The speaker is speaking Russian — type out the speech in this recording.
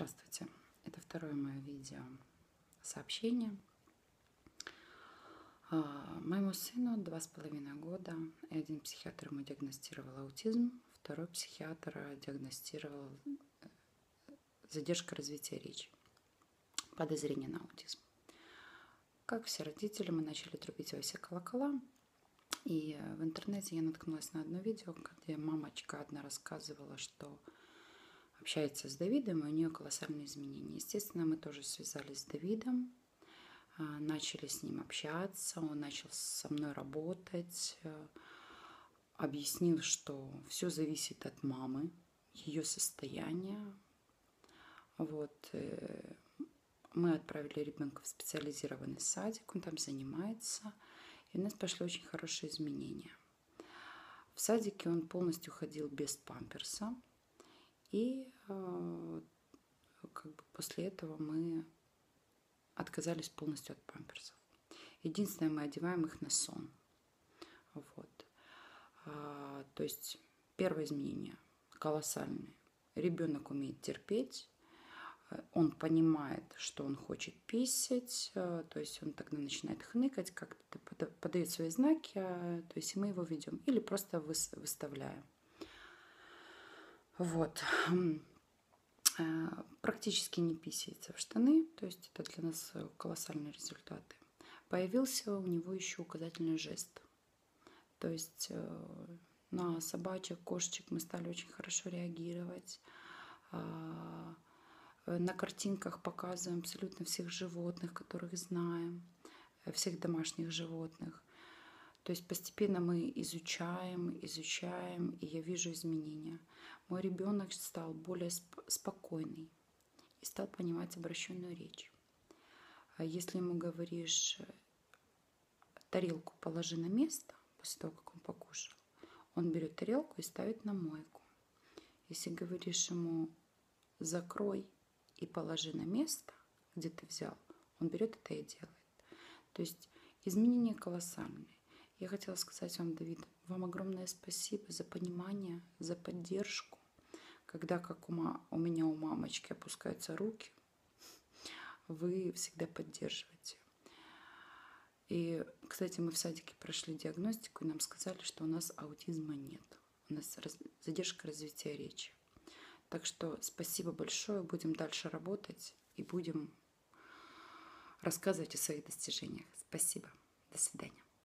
Здравствуйте! Это второе мое видео сообщение. Моему сыну 2,5 года, и один психиатр ему диагностировал аутизм, второй психиатр диагностировал задержка развития речи, подозрение на аутизм. Как все родители, мы начали трубить во все колокола, и в интернете я наткнулась на одно видео, где мамочка одна рассказывала, что общается с Давидом, и у нее колоссальные изменения. Естественно, мы тоже связались с Давидом, начали с ним общаться, он начал со мной работать, объяснил, что все зависит от мамы, ее состояния. Мы отправили ребенка в специализированный садик, он там занимается, и у нас пошли очень хорошие изменения. В садике он полностью ходил без памперса, и после этого мы отказались полностью от памперсов. Единственное, мы одеваем их на сон. То есть первое изменение колоссальное. Ребенок умеет терпеть, он понимает, что он хочет писать, то есть он тогда начинает хныкать, как-то подает свои знаки, то есть мы его ведем или просто выставляем. Практически не писается в штаны, то есть это для нас колоссальные результаты. Появился у него еще указательный жест, то есть на собачек, кошечек мы стали очень хорошо реагировать. На картинках показываем абсолютно всех животных, которых знаем, всех домашних животных. То есть постепенно мы изучаем, и я вижу изменения. Мой ребенок стал более спокойный и стал понимать обращенную речь. Если ему говоришь, тарелку положи на место, после того, как он покушал, он берет тарелку и ставит на мойку. Если говоришь ему, закрой и положи на место, где ты взял, он берет это и делает. То есть изменения колоссальные. Я хотела сказать вам, Давид, вам огромное спасибо за понимание, за поддержку. Когда, как у меня у мамочки опускаются руки, вы всегда поддерживаете. И, кстати, мы в садике прошли диагностику, и нам сказали, что у нас аутизма нет. У нас задержка развития речи. Так что спасибо большое, будем дальше работать и будем рассказывать о своих достижениях. Спасибо. До свидания.